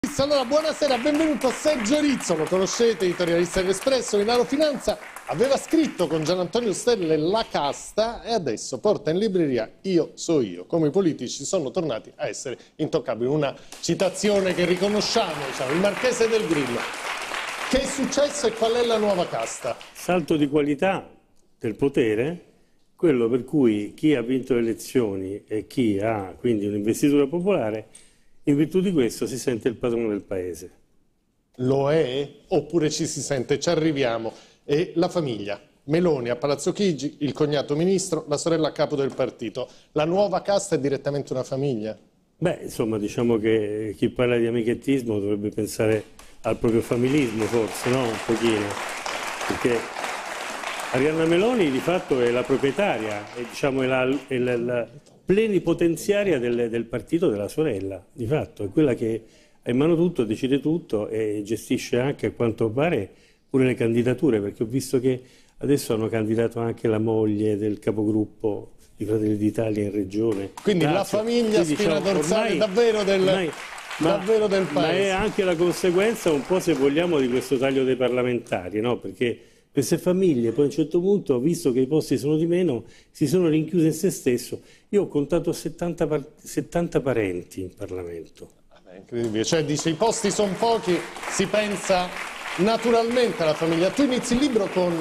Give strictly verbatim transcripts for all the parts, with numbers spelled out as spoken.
Allora, buonasera, benvenuto a Sergio Rizzo, lo conoscete, editorialista dell'Espresso, Milano Finanza, aveva scritto con Gian Antonio Stelle La Casta e adesso porta in libreria Io so io, come i politici sono tornati a essere intoccabili, una citazione che riconosciamo, diciamo, il Marchese del Grillo. Che è successo e qual è la nuova casta? Salto di qualità del potere, quello per cui chi ha vinto le elezioni e chi ha quindi un'investitura popolare, in virtù di questo si sente il padrone del paese. Lo è? Oppure ci si sente? Ci arriviamo. E la famiglia? Meloni a Palazzo Chigi, il cognato ministro, la sorella a capo del partito. La nuova casta è direttamente una famiglia? Beh, insomma, diciamo che chi parla di amichettismo dovrebbe pensare al proprio familismo, forse, no? Un pochino. Perché Arianna Meloni di fatto è la proprietaria, è, diciamo, è la, è la, la plenipotenziaria del, del partito della sorella, di fatto, è quella che ha in mano tutto, decide tutto e gestisce anche, a quanto pare, pure le candidature, perché ho visto che adesso hanno candidato anche la moglie del capogruppo di Fratelli d'Italia in regione. Quindi Lazio. la famiglia Quindi, spina diciamo, dorsale ormai, davvero del... ormai, Ma, davvero del paese. Ma è anche la conseguenza un po', se vogliamo, di questo taglio dei parlamentari, no? Perché queste famiglie poi a un certo punto, visto che i posti sono di meno, si sono rinchiuse in se stesso. Io ho contato settanta, settanta parenti in Parlamento. Vabbè, incredibile, cioè dice i posti sono pochi, si pensa naturalmente alla famiglia. Tu inizi il libro con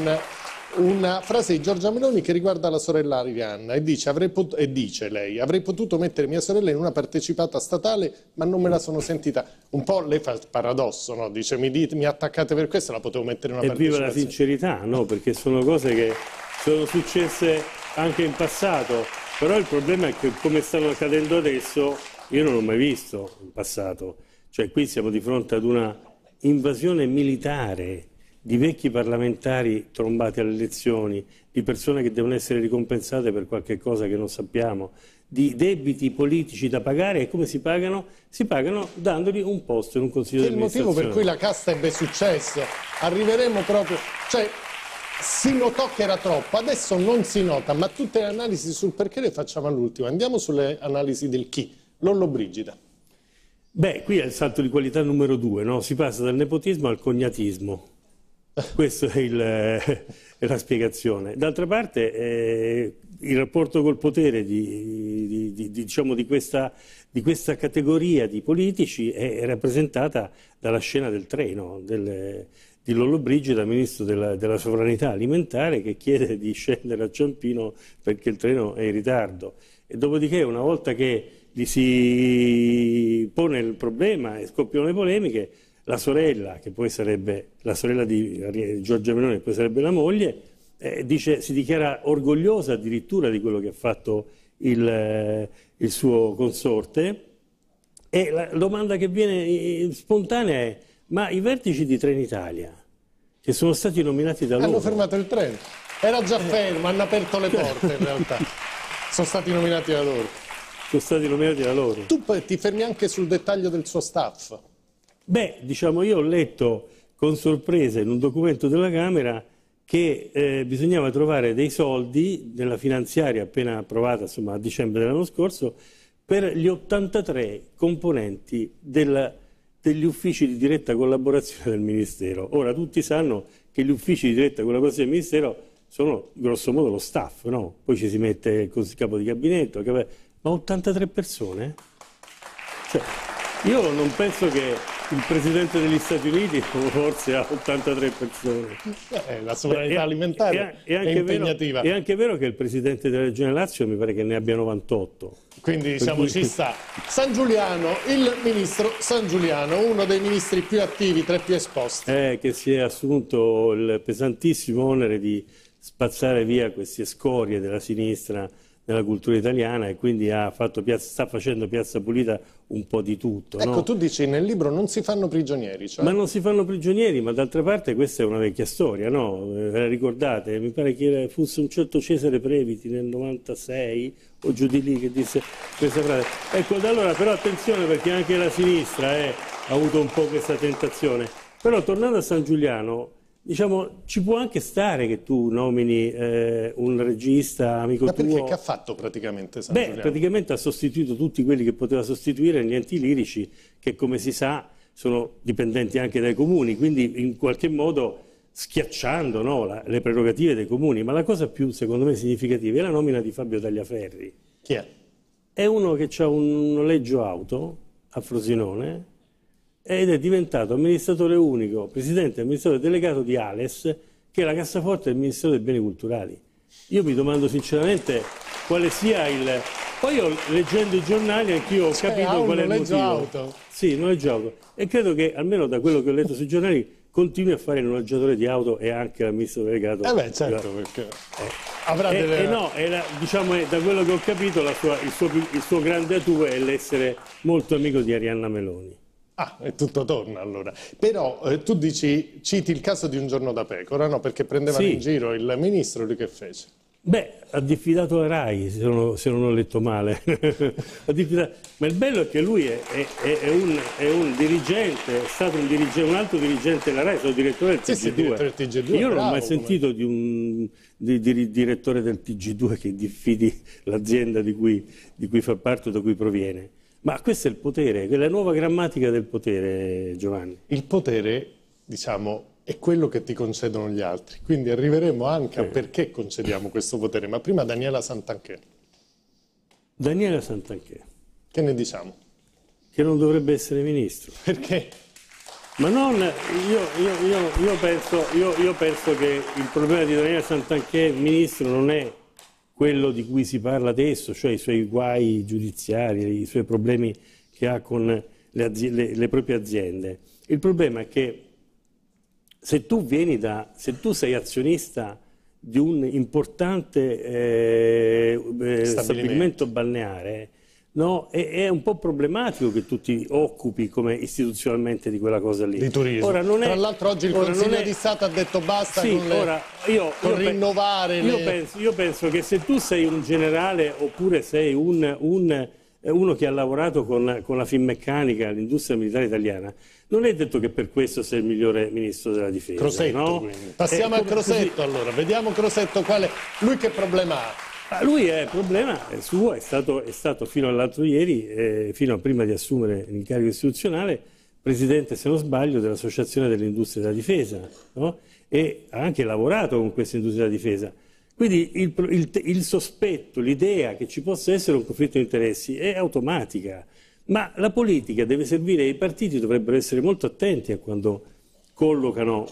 una frase di Giorgia Meloni che riguarda la sorella Arianna e dice, avrei pot- e dice lei, avrei potuto mettere mia sorella in una partecipata statale ma non me la sono sentita. Un po' lei fa il paradosso, no? Dice mi, dite, mi attaccate per questo, la potevo mettere in una e partecipazione. E viva la sincerità, no? Perché sono cose che sono successe anche in passato, però il problema è che come stanno accadendo adesso io non l'ho mai visto in passato. Cioè qui siamo di fronte ad una invasione militare di vecchi parlamentari trombati alle elezioni, di persone che devono essere ricompensate per qualche cosa che non sappiamo, di debiti politici da pagare. E come si pagano? Si pagano dandogli un posto in un consiglio di amministrazione. È il motivo per cui la casta ebbe successo. Arriveremo proprio... Cioè, si notò che era troppo, adesso non si nota, ma tutte le analisi sul perché le facciamo all'ultimo. Andiamo sulle analisi del chi. Lollobrigida. Beh, qui è il salto di qualità numero due, no? Si passa dal nepotismo al cognatismo. Questa è, il, è la spiegazione. D'altra parte eh, il rapporto col potere di, di, di, diciamo, di, questa, di questa categoria di politici è rappresentata dalla scena del treno del, di Lollobrigida, ministro della, della sovranità alimentare, che chiede di scendere a Ciampino perché il treno è in ritardo. E dopodiché, una volta che gli si pone il problema e scoppiano le polemiche, la sorella, che poi sarebbe la sorella di Giorgia Meloni, che poi sarebbe la moglie, eh, dice, si dichiara orgogliosa addirittura di quello che ha fatto il, eh, il suo consorte. E la domanda che viene spontanea è: ma i vertici di Trenitalia, che sono stati nominati da loro... Hanno fermato il treno. Era già fermo, hanno aperto le porte in realtà. Sono stati nominati da loro. Sono stati nominati da loro. Tu poi ti fermi anche sul dettaglio del suo staff. Beh, diciamo, io ho letto con sorpresa in un documento della Camera che eh, bisognava trovare dei soldi nella finanziaria appena approvata, insomma, a dicembre dell'anno scorso, per gli ottantatré componenti del, degli uffici di diretta collaborazione del Ministero. Ora, tutti sanno che gli uffici di diretta collaborazione del Ministero sono grosso modo lo staff, no? Poi ci si mette il capo di gabinetto, capo... ma ottantatré persone? Cioè, io non penso che il Presidente degli Stati Uniti forse ha ottantatré persone. Eh, la sovranità alimentare è, è, anche è impegnativa. Vero, è anche vero che il Presidente della Regione Lazio mi pare che ne abbia novantotto. Quindi diciamo cui... ci sta. San Giuliano, il ministro San Giuliano, uno dei ministri più attivi, tra i più esposti. Eh, che si è assunto il pesantissimo onere di spazzare via queste scorie della sinistra nella cultura italiana e quindi ha fatto piazza, sta facendo Piazza Pulita un po' di tutto. Ecco, no? Tu dici nel libro non si fanno prigionieri. Cioè... Ma non si fanno prigionieri, ma d'altra parte questa è una vecchia storia, no? Ve la ricordate? Mi pare che fosse un certo Cesare Previti nel novantasei o giù di lì che disse questa frase. Ecco, da allora però attenzione, perché anche la sinistra eh, ha avuto un po' questa tentazione. Però tornando a San Giuliano, diciamo, ci può anche stare che tu nomini eh, un regista amico Ma tuo. perché che ha fatto praticamente San Beh, Giuliano? praticamente ha sostituito tutti quelli che poteva sostituire negli enti lirici, che come si sa sono dipendenti anche dai comuni, quindi in qualche modo schiacciando, no, la, le prerogative dei comuni. Ma la cosa più, secondo me, significativa è la nomina di Fabio Tagliaferri. Chi è? È uno che ha un noleggio auto a Frosinone ed è diventato amministratore unico, presidente e amministratore delegato di Ales, che è la cassaforte del Ministero dei Beni Culturali. Io mi domando sinceramente quale sia il... Poi io, leggendo i giornali, anch'io ho cioè, capito qual è il motivo. Auto. Sì, noleggio auto. E credo che, almeno da quello che ho letto sui giornali, continui a fare il noleggiatore di auto e anche l'amministratore delegato. Eh beh, certo, perché eh. avrà e, delle... e no, era, diciamo, è, da quello che ho capito, la sua, il, suo, il suo grande atu è l'essere molto amico di Arianna Meloni. Ah, e tutto torna allora. Però eh, tu dici, citi il caso di Un giorno da pecora, no? Perché prendevano Sì. in giro il ministro, lui che fece? Beh, ha diffidato la RAI, se non, se non ho letto male. Ma il bello è che lui è, è, è, un, è un dirigente, è stato un, dirigente, un alto dirigente della RAI, sono direttore del T G due. Sì, sì, direttore del T G due. Io non bravo, ho mai sentito come... di un di, di, direttore del T G due che diffidi l'azienda di cui, di cui fa parte o da cui proviene. Ma questo è il potere, è la nuova grammatica del potere, Giovanni. Il potere, diciamo, è quello che ti concedono gli altri. Quindi arriveremo anche a perché concediamo questo potere. Ma prima Daniela Santanchè. Daniela Santanchè. Che ne diciamo? Che non dovrebbe essere ministro. Perché? Ma non, io, io, io, io, penso, io, io penso che il problema di Daniela Santanchè, ministro, non è quello di cui si parla adesso, cioè i suoi guai giudiziari, i suoi problemi che ha con le, le, le proprie aziende. Il problema è che se tu vieni da, se tu sei azionista di un importante eh, stabilimento. stabilimento balneare, no, è, è un po' problematico che tu ti occupi come istituzionalmente di quella cosa lì. Di turismo. Ora, non è, Tra l'altro oggi il Consiglio è... di Stato ha detto basta sì, con, le... ora, io, con io rinnovare io le... penso, io penso che se tu sei un generale oppure sei un, un, uno che ha lavorato con, con la Finmeccanica, l'industria militare italiana, non è detto che per questo sei il migliore ministro della difesa. Crosetto, no? Passiamo eh, al Crosetto così. Allora, vediamo Crosetto quale... Lui che problema ha? Ma lui è il problema è suo, è stato, è stato fino all'altro ieri, eh, fino a prima di assumere l'incarico istituzionale, presidente, se non sbaglio, dell'Associazione dell'Industria della Difesa, no? E ha anche lavorato con questa industria della difesa. Quindi il, il, il sospetto, l'idea che ci possa essere un conflitto di interessi è automatica. Ma la politica deve servire, i partiti dovrebbero essere molto attenti a quando collocano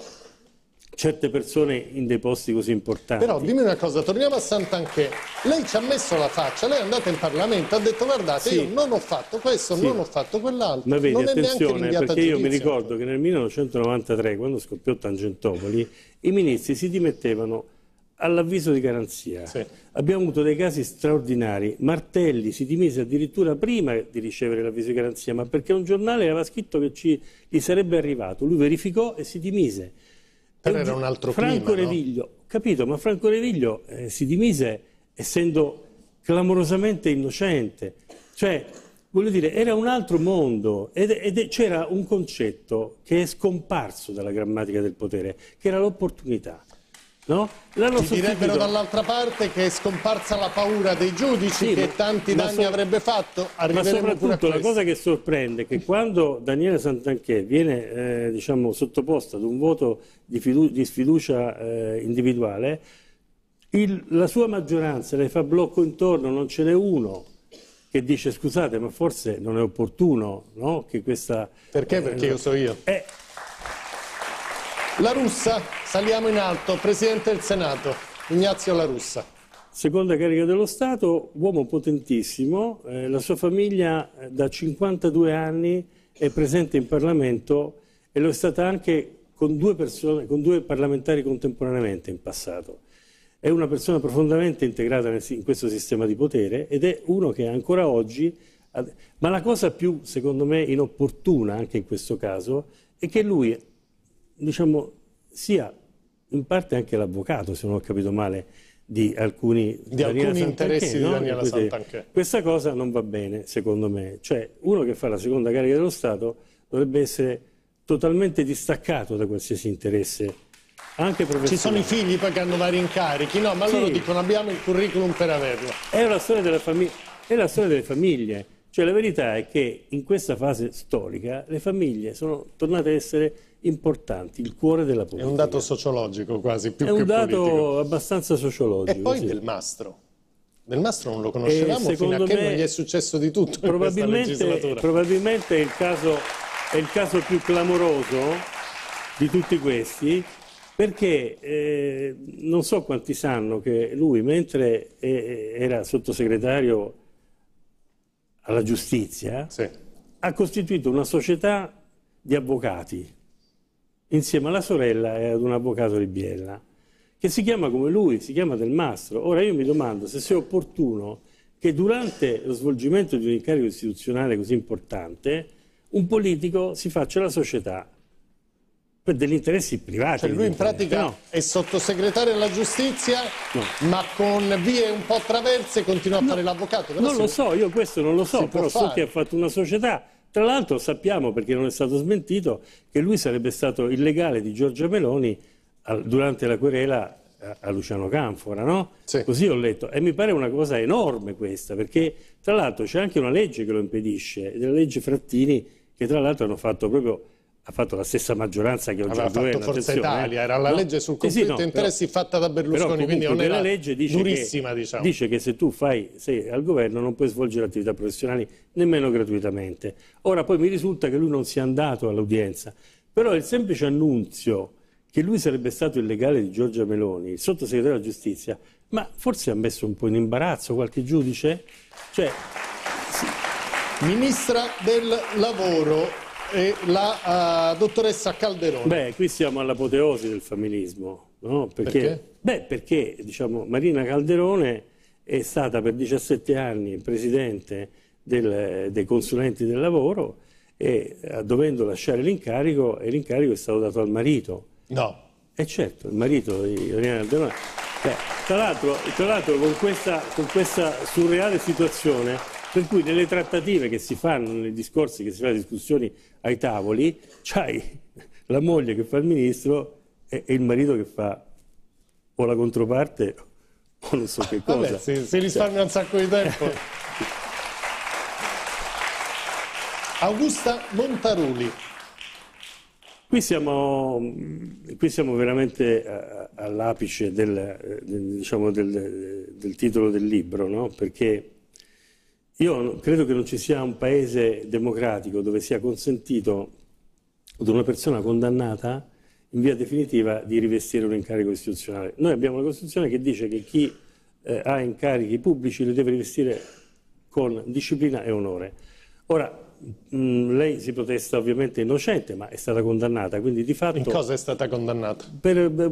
certe persone in dei posti così importanti. Però dimmi una cosa, torniamo a Santanchè. Lei ci ha messo la faccia, lei è andata in Parlamento, ha detto guardate, sì, io non ho fatto questo, sì, non ho fatto quell'altro. Ma vedi, non attenzione, è perché io mi ricordo che nel millenovecentonovantatré, quando scoppiò Tangentopoli, i ministri si dimettevano all'avviso di garanzia. Sì. Abbiamo avuto dei casi straordinari. Martelli si dimise addirittura prima di ricevere l'avviso di garanzia, ma perché un giornale aveva scritto che ci, gli sarebbe arrivato. Lui verificò e si dimise. Però era un altro Franco clima, Reviglio, no? Capito, ma Franco Reviglio eh, si dimise essendo clamorosamente innocente. Cioè, voglio dire, era un altro mondo ed, ed c'era un concetto che è scomparso dalla grammatica del potere, che era l'opportunità. No? Ti direbbero dall'altra parte che è scomparsa la paura dei giudici, sì, che ma, tanti danni so, avrebbe fatto. Ma soprattutto la cosa che sorprende è che quando Daniela Santanchè viene eh, diciamo, sottoposta ad un voto di, di sfiducia eh, individuale, il, la sua maggioranza le fa blocco intorno, non ce n'è uno che dice scusate ma forse non è opportuno, no? Che questa... Perché? Perché eh, io so io. Eh, La Russa, saliamo in alto, Presidente del Senato, Ignazio La Russa. Seconda carica dello Stato, uomo potentissimo, eh, la sua famiglia eh, da cinquantadue anni è presente in Parlamento e lo è stata anche con due, persone, con due parlamentari contemporaneamente in passato. È una persona profondamente integrata nel, in questo sistema di potere ed è uno che ancora oggi... Ma la cosa più, secondo me, inopportuna anche in questo caso è che lui... diciamo, sia in parte anche l'avvocato, se non ho capito male, di alcuni, di alcuni interessi no? di Daniela Santanchè. Questa cosa non va bene, secondo me. Cioè, uno che fa la seconda carica dello Stato dovrebbe essere totalmente distaccato da qualsiasi interesse, anche professionale. Ci sono i figli poi che hanno vari incarichi, no? Ma loro sì, dicono abbiamo il curriculum per averlo. È la storia della famiglia, è la storia delle famiglie. Cioè la verità è che in questa fase storica le famiglie sono tornate a essere importanti, il cuore della politica. È un dato sociologico quasi, più è che un dato politico. abbastanza sociologico. E poi sì. Del Mastro. Del Mastro non lo conoscevamo E fino a che me, non gli è successo di tutto in questa probabilmente, legislatura. probabilmente è il, caso, è il caso più clamoroso di tutti questi, perché eh, non so quanti sanno che lui, mentre eh, era sottosegretario alla giustizia, sì. ha costituito una società di avvocati insieme alla sorella e ad un avvocato di Biella, che si chiama come lui, si chiama Del Mastro. Ora io mi domando se sia opportuno che durante lo svolgimento di un incarico istituzionale così importante un politico si faccia la società per degli interessi privati. Cioè lui in pratica no. è sottosegretario alla giustizia, no. ma con vie un po' traverse continua a no. fare l'avvocato. Non si... lo so, io questo non lo so, però so che ha fatto una società. Tra l'altro sappiamo, perché non è stato smentito, che lui sarebbe stato il legale di Giorgia Meloni al, durante la querela a, a Luciano Canfora, no? Sì. Così ho letto. E mi pare una cosa enorme questa, perché tra l'altro c'è anche una legge che lo impedisce, della legge Frattini, che tra l'altro hanno fatto proprio... ha fatto la stessa maggioranza che oggi aveva fatto governo, Forza Italia, era la no? legge sul conflitto di eh sì, no, interessi però, fatta da Berlusconi, quindi non era legge dice durissima, che, diciamo. Dice che se tu fai, sei al governo non puoi svolgere attività professionali nemmeno gratuitamente. Ora poi mi risulta che lui non sia andato all'udienza, però il semplice annunzio che lui sarebbe stato il legale di Giorgia Meloni, il sottosegretario della giustizia, ma forse ha messo un po' in imbarazzo qualche giudice? Cioè, sì. Ministra del Lavoro e la uh, dottoressa Calderone. Beh, qui siamo all'apoteosi del familismo, no? Perché? Perché? Beh, perché diciamo, Marina Calderone è stata per diciassette anni presidente del, dei consulenti del lavoro e eh, dovendo lasciare l'incarico, e l'incarico è stato dato al marito. No. E certo, il marito di Marina Calderone. Beh, tra l'altro, tra l'altro con questa, con questa surreale situazione, per cui nelle trattative che si fanno, nei discorsi che si fanno, le discussioni ai tavoli, c'hai la moglie che fa il ministro e, e il marito che fa o la controparte o non so che cosa. Vabbè, si, si risparmia cioè. un sacco di tempo. Augusta Montaruli. Qui siamo, qui siamo veramente all'apice del, del, diciamo del, del titolo del libro, no? Perché io credo che non ci sia un paese democratico dove sia consentito ad una persona condannata in via definitiva di rivestire un incarico istituzionale. Noi abbiamo una Costituzione che dice che chi eh, ha incarichi pubblici li deve rivestire con disciplina e onore. Ora, mh, lei si protesta ovviamente innocente, ma è stata condannata, quindi di fatto... In cosa è stata condannata? Per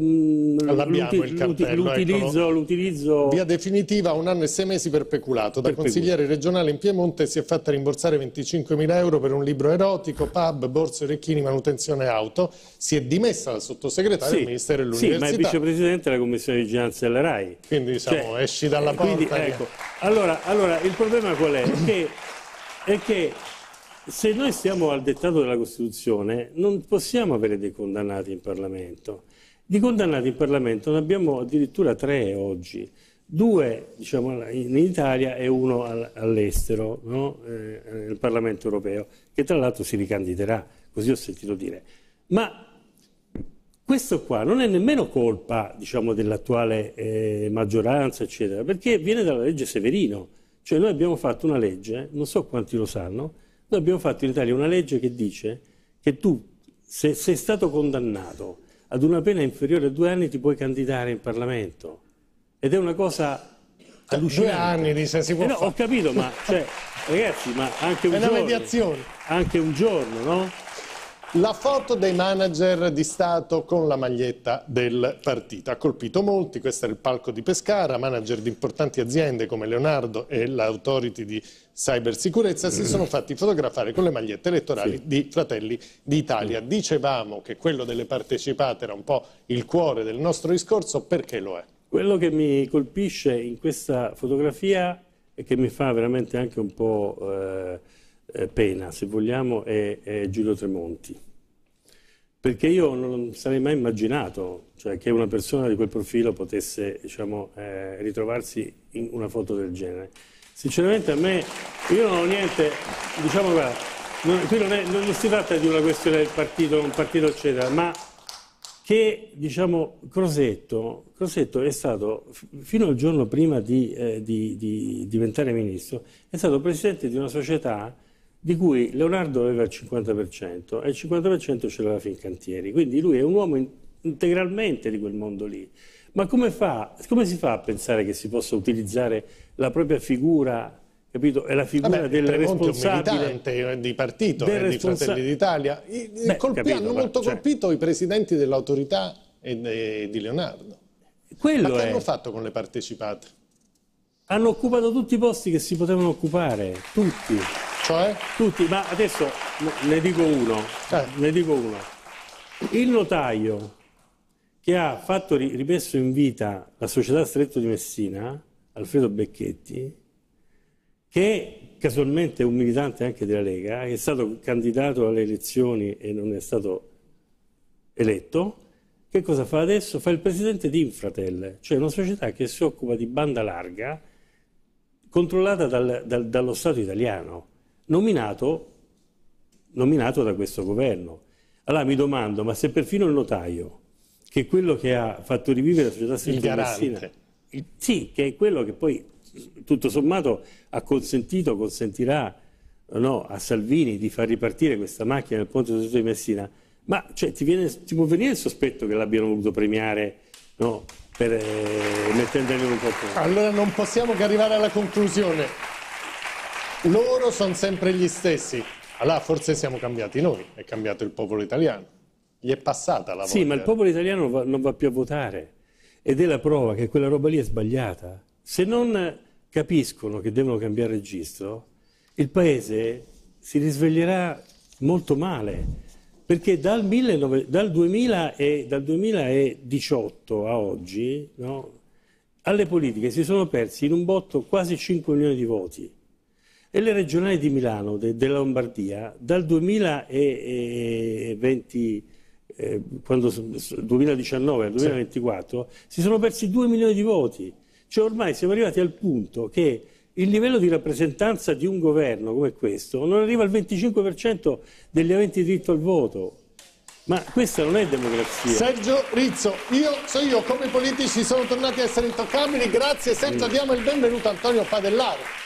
l'utilizzo... l'utilizzo... Via definitiva, un anno e sei mesi per peculato. Da per consigliere peculato. regionale in Piemonte si è fatta rimborsare venticinquemila euro per un libro erotico, pub, borse, orecchini, manutenzione auto. Si è dimessa la sottosegretaria sì, del Ministero dell'Università. Sì, ma è vicepresidente della Commissione di vigilanza della RAI. Quindi diciamo, cioè, esci dalla porta. Quindi, che... ecco, allora, allora, il problema qual è? Che, è che se noi stiamo al dettato della Costituzione non possiamo avere dei condannati in Parlamento. Di condannati in Parlamento ne abbiamo addirittura tre oggi, due diciamo, in Italia e uno all'estero, no? eh, nel Parlamento europeo, che tra l'altro si ricandiderà, così ho sentito dire. Ma questo qua non è nemmeno colpa diciamo, dell'attuale eh, maggioranza, eccetera, perché viene dalla legge Severino. Cioè noi abbiamo fatto una legge, non so quanti lo sanno, noi abbiamo fatto in Italia una legge che dice che tu, se sei stato condannato ad una pena inferiore a due anni, ti puoi candidare in Parlamento. Ed è una cosa allucinante. Due anni, dice, si può eh no, fare. Ho capito, ma cioè, ragazzi, ma anche un è giorno. È una mediazione. Anche un giorno, no? La foto dei manager di Stato con la maglietta del partito ha colpito molti. Questo era il palco di Pescara. Manager di importanti aziende come Leonardo e l'Authority di Cybersicurezza si sono fatti fotografare con le magliette elettorali sì. di Fratelli d'Italia. Dicevamo che quello delle partecipate era un po' il cuore del nostro discorso. Perché lo è? Quello che mi colpisce in questa fotografia e che mi fa veramente anche un po' eh, eh, pena, se vogliamo, è, è Giulio Tremonti. Perché io non sarei mai immaginato cioè, che una persona di quel profilo potesse diciamo, eh, ritrovarsi in una foto del genere. Sinceramente a me, io non ho niente, diciamo guarda, non, qui non, è, non si tratta di una questione del partito, un partito eccetera, ma che diciamo Crosetto, Crosetto è stato, fino al giorno prima di, eh, di, di diventare ministro, è stato presidente di una società di cui Leonardo aveva il cinquanta per cento e il cinquanta per cento ce l'aveva Fincantieri, quindi lui è un uomo in, integralmente di quel mondo lì. Ma come, fa, come si fa a pensare che si possa utilizzare la propria figura, capito? È la figura Vabbè, del responsabile, un militante di partito e di responsa... Fratelli d'Italia. Beh, colpi, capito, hanno ma, molto cioè... colpito i presidenti dell'autorità e de, di Leonardo. Quello ma che è... hanno fatto con le partecipate? Hanno occupato tutti i posti che si potevano occupare, tutti. Cioè? Tutti, ma adesso ne dico uno, eh. ne dico uno. Il notaio che ha fatto, rimesso in vita la società Stretto di Messina, Alfredo Becchetti, che casualmente è un militante anche della Lega, che è stato candidato alle elezioni e non è stato eletto, che cosa fa adesso? Fa il presidente di Infratel, cioè una società che si occupa di banda larga, controllata dal, dal, dallo Stato italiano, nominato, nominato da questo governo. Allora mi domando, ma se perfino il notaio, che è quello che ha fatto rivivere la società Stretto di Messina, sì, che è quello che poi tutto sommato ha consentito, consentirà no, a Salvini di far ripartire questa macchina del ponte Stretto di Messina, ma cioè, ti, viene, ti può venire il sospetto che l'abbiano voluto premiare no, per, eh, mettendoli in un corpo? Allora non possiamo che arrivare alla conclusione. Loro sono sempre gli stessi. Allora forse siamo cambiati noi, è cambiato il popolo italiano. Gli è passata la voglia. Sì, ma il popolo italiano non va, non va più a votare. Ed è la prova che quella roba lì è sbagliata. Se non capiscono che devono cambiare registro, il Paese si risveglierà molto male. Perché dal, millenovecento, dal, duemila e, dal duemiladiciotto a oggi, no, alle politiche si sono persi in un botto quasi cinque milioni di voti. E le regionali di Milano, de, della Lombardia, dal duemilaventi, eh, quando, duemiladiciannove al duemilaventiquattro, si sono persi due milioni di voti. Cioè ormai siamo arrivati al punto che il livello di rappresentanza di un governo come questo non arriva al venticinque per cento degli aventi diritto al voto. Ma questa non è democrazia. Sergio Rizzo, io so io, come i politici sono tornati a essere intoccabili. Grazie Sergio, diamo il benvenuto a Antonio Padellaro.